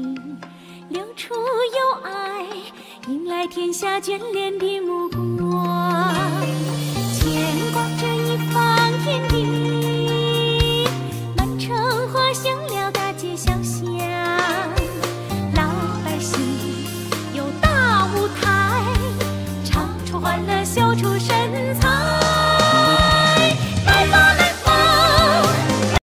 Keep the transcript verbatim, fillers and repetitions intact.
心，流出友爱，迎来天下眷恋的目光。牵挂着一方天地，满城花香了大街小巷。老百姓有大舞台，唱出欢乐，笑出声。